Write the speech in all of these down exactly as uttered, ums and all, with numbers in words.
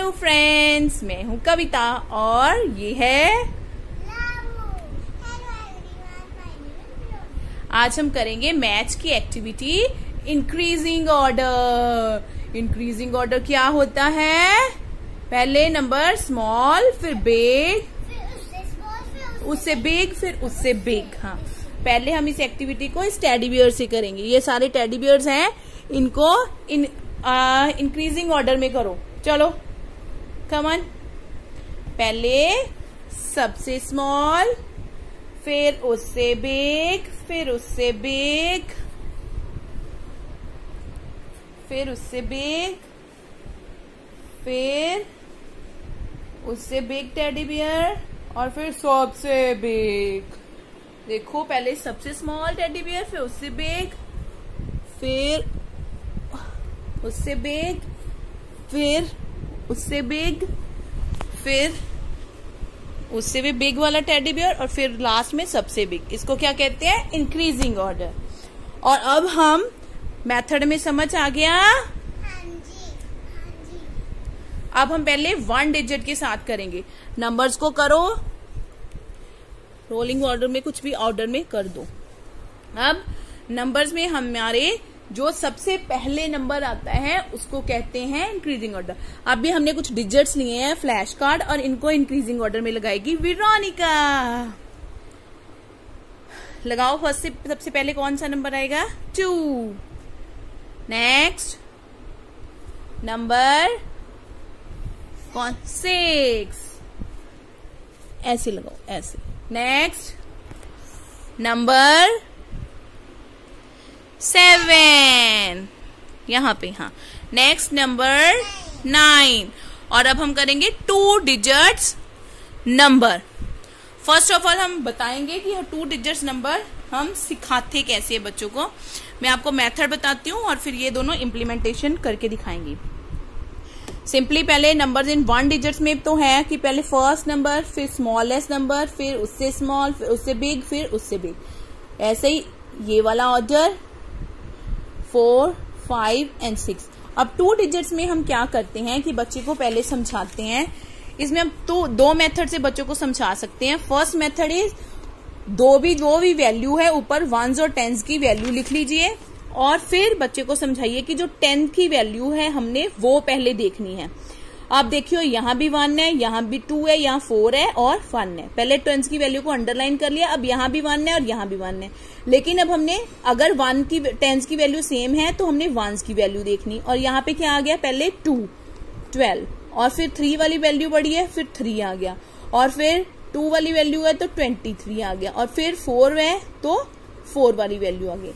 Hello friends, मैं हूं कविता और ये है आज हम करेंगे मैथ्स की activity increasing order. Increasing order क्या होता है? पहले नंबर स्मॉल, फिर बिग, उससे बिग, फिर उससे बिग। हाँ, पहले हम इस एक्टिविटी को इस टेडी बियर से करेंगे। ये सारे टेडी बियर्स हैं, इनको इन इंक्रीजिंग ऑर्डर में करो। चलो कम ऑन। पहले सबसे स्मॉल, फिर उससे बिग, फिर उससे बिग, फिर उससे बिग, फिर उससे बिग टेडी बियर और फिर सबसे बिग। देखो, पहले सबसे स्मॉल टेडी बियर, फिर उससे बिग, फिर उससे बिग, फिर उससे बिग, फिर उससे भी बिग वाला टेडी बियर और फिर लास्ट में सबसे बिग। इसको क्या कहते हैं? Increasing order. और अब हम मेथड में समझ आ गया? हाँ जी, हाँ जी। अब हम पहले वन डिजिट के साथ करेंगे। नंबर्स को करो रोलिंग ऑर्डर में, कुछ भी ऑर्डर में कर दो। अब नंबर्स में हमारे जो सबसे पहले नंबर आता है उसको कहते हैं इंक्रीजिंग ऑर्डर। अभी हमने कुछ डिजिट्स लिए हैं फ्लैश कार्ड और इनको इंक्रीजिंग ऑर्डर में लगाएगी वेरोनिका। लगाओ, फर्स्ट से सबसे पहले कौन सा नंबर आएगा? टू। नेक्स्ट नंबर कौन? सिक्स। ऐसे लगाओ, ऐसे। नेक्स्ट नंबर सेवन, यहां पे। हाँ, नेक्स्ट नंबर नाइन। और अब हम करेंगे two digits number. First of all हम बताएंगे कि टू डिजिट्स नंबर हम सिखाते कैसे है बच्चों को। मैं आपको मेथड बताती हूँ और फिर ये दोनों इम्प्लीमेंटेशन करके दिखाएंगी। सिंपली पहले नंबर्स इन वन डिजिट्स में तो है कि पहले फर्स्ट नंबर, फिर स्मॉलेस्ट नंबर, फिर उससे स्मॉल, फिर उससे बिग, फिर उससे बिग। ऐसे ही ये वाला order, four, five and six. अब टू डिजिट्स में हम क्या करते हैं कि बच्चे को पहले समझाते हैं। इसमें हम तो दो मेथड से बच्चों को समझा सकते हैं। फर्स्ट मेथड इज दो भी जो भी वैल्यू है ऊपर वंस और टेंस की वैल्यू लिख लीजिए और फिर बच्चे को समझाइए कि जो टेंथ की वैल्यू है हमने वो पहले देखनी है। आप देखियो, यहाँ भी वन है, यहाँ भी टू है, यहाँ फोर है और वन है। पहले टेंस की वैल्यू को अंडरलाइन कर लिया। अब यहाँ भी वन है और यहाँ भी वन है। लेकिन अब हमने अगर वन की टेंस की वैल्यू सेम है तो हमने वंस की वैल्यू देखनी। और यहाँ पे क्या आ गया? पहले टू, ट्वेल्व, और फिर थ्री वाली वैल्यू बढ़ी है, फिर थ्री आ गया, और फिर टू वाली वैल्यू है तो ट्वेंटी थ्री आ गया, और फिर फोर है तो फोर वाली वैल्यू आ गई।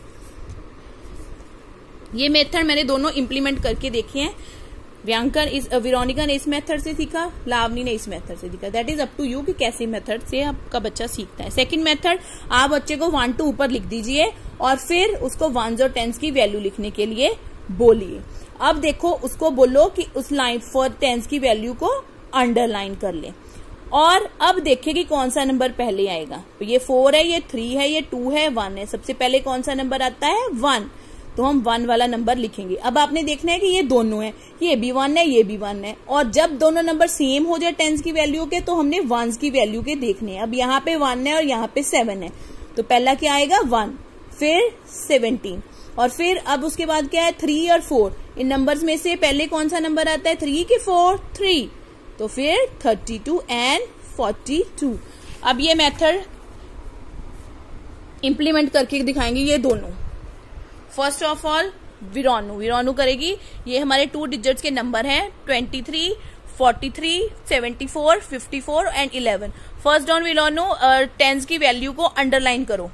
ये मेथड मैंने दोनों इंप्लीमेंट करके देखे हैं। व्यांकर इस वेरोनिका ने इस मेथड से सीखा, लावनी ने इस मेथड से सीखा। That is up to you कि कैसे मेथड से आपका बच्चा सीखता है। सेकंड मेथड, आप बच्चे को वन टू ऊपर लिख दीजिए और फिर उसको वंस और टेंस की वैल्यू लिखने के लिए बोलिए। अब देखो, उसको बोलो कि उस लाइन फॉर टेंस की वैल्यू को अंडरलाइन कर ले और अब देखिए कि कौन सा नंबर पहले आएगा। तो ये फोर है, ये थ्री है, ये टू है, वन है। सबसे पहले कौन सा नंबर आता है? वन। तो हम वन वाला नंबर लिखेंगे। अब आपने देखना है कि ये दोनों है, ये भी वन है, ये भी वन है। और जब दोनों नंबर सेम हो जाए टेंस की वैल्यू के तो हमने वंस की वैल्यू के देखने हैं। अब यहाँ पे वन है और यहाँ पे सेवन है, तो पहला क्या आएगा? वन, फिर सेवनटीन, और फिर अब उसके बाद क्या है? थ्री और फोर। इन नंबर्स में से पहले कौन सा नंबर आता है? थ्री की फोर? थ्री। तो फिर thirty two and forty two. अब ये मेथड इंप्लीमेंट करके दिखाएंगे ये दोनों। फर्स्ट ऑफ ऑल विरोनू विरोनू करेगी। ये हमारे टू डिजिट्स के नंबर हैं, twenty three, forty three, seventy four, fifty four and eleven. First down विरोनू, टेंस की वैल्यू को अंडरलाइन करो।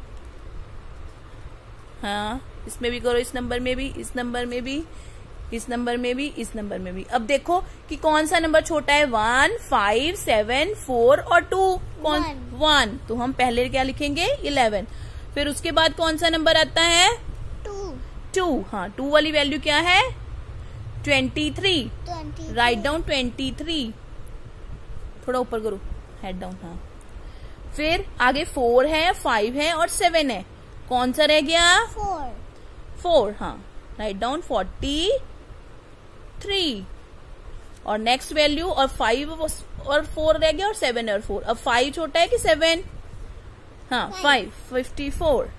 हाँ, इसमें भी करो, इस नंबर में भी, इस नंबर में भी, इस नंबर में भी, इस नंबर में भी। अब देखो कि कौन सा नंबर छोटा है? वन, फाइव, सेवन, फोर और टू। कौन? वन। तो हम पहले क्या लिखेंगे? इलेवन। फिर उसके बाद कौन सा नंबर आता है? टू। टू। हाँ, टू वाली वैल्यू क्या है? Twenty three. Right down twenty three. थोड़ा ऊपर करो, हेड डाउन। हाँ, फिर आगे फोर है, फाइव है और सेवन है। कौन सा रह गया? फोर। फोर। हाँ, राइट डाउन फोर्टी थ्री। और नेक्स्ट वैल्यू और फाइव और फोर रह गया और सेवन और फोर। अब फाइव छोटा है कि सेवन? हाँ फाइव, फिफ्टी फोर।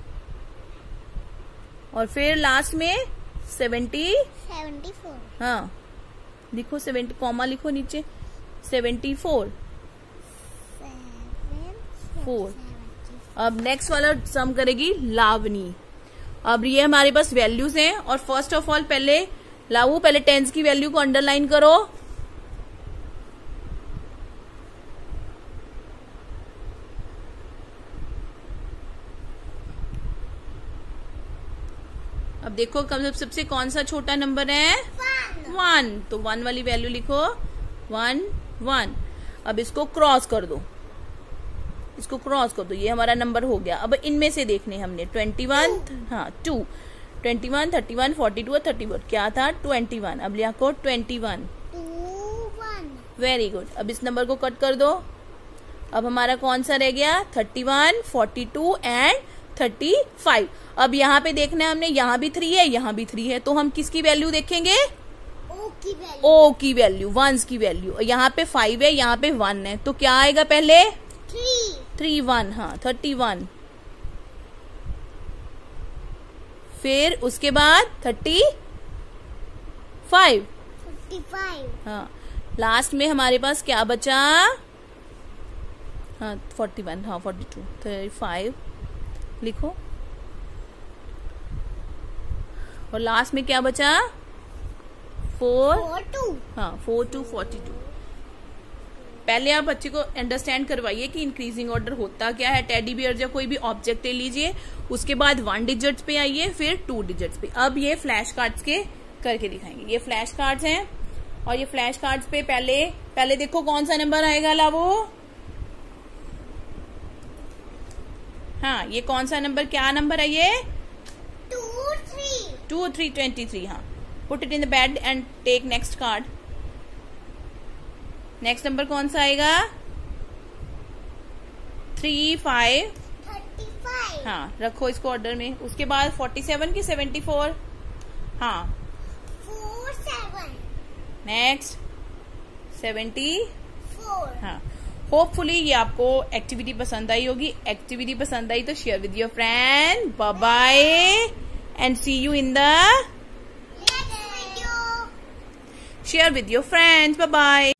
और फिर लास्ट में सेवेंटी सेवेंटी फोर। हाँ लिखो सेवेंटी, कॉमा लिखो नीचे, सेवेंटी फोर फोर। अब नेक्स्ट वाला सम करेगी लावनी। अब ये हमारे पास वैल्यूज हैं और फर्स्ट ऑफ ऑल पहले लावू पहले टेंस की वैल्यू को अंडरलाइन करो। अब देखो कब सबसे कौन सा छोटा नंबर है? वन। तो वन वाली वैल्यू लिखो, वन वन। अब इसको क्रॉस कर दो, इसको क्रॉस कर दो, ये हमारा नंबर हो गया। अब इनमें से देखने हमने ट्वेंटी वन, हाँ two, twenty one, thirty one, forty two और थर्टी वन क्या था? Twenty one. अब लिया को ट्वेंटी वन। Very good. अब इस नंबर को कट कर दो। अब हमारा कौन सा रह गया? Thirty one, forty two and thirty five. अब यहाँ पे देखना है हमने, यहाँ भी थ्री है, यहाँ भी थ्री है, तो हम किसकी वैल्यू देखेंगे? ओ की वैल्यू। ओ की वैल्यू, वंस की वैल्यू। यहाँ पे फाइव है, यहाँ पे वन है, तो क्या आएगा पहले? थ्री। थ्री वन, हाँ थर्टी वन। फिर उसके बाद थर्टी फाइव, फिफ्टी फाइव। हाँ लास्ट में हमारे पास क्या बचा? हाँ फोर्टी वन, हाँ फोर्टी टू, थर्टी फाइव लिखो। और लास्ट में क्या बचा? Four, four two. हाँ फोर टू फोर्टी टू। पहले आप बच्चे को अंडरस्टैंड करवाइए कि इंक्रीजिंग ऑर्डर होता क्या है। टेडी बियर या कोई भी ऑब्जेक्ट ले लीजिए, उसके बाद वन डिजिट्स पे आइए, फिर टू डिजिट्स पे। अब ये फ्लैश कार्ड्स के करके दिखाएंगे। ये फ्लैश कार्ड्स हैं और ये फ्लैश कार्ड्स पे पहले पहले देखो कौन सा नंबर आएगा लावो। हाँ ये कौन सा नंबर, क्या नंबर है ये? Two three. Two three twenty three. हाँ put it in the bed and take next card. Next number कौन सा आएगा? Three five, thirty five. हाँ रखो इसको ऑर्डर में। उसके बाद फोर्टी सेवन की सेवेंटी फोर, हाँ four seven. Next seventy four. हाँ। होपफुली ये आपको एक्टिविटी पसंद आई होगी। एक्टिविटी पसंद आई तो share with your friend. Bye bye and see you in the next video. Share with your friends. Bye bye.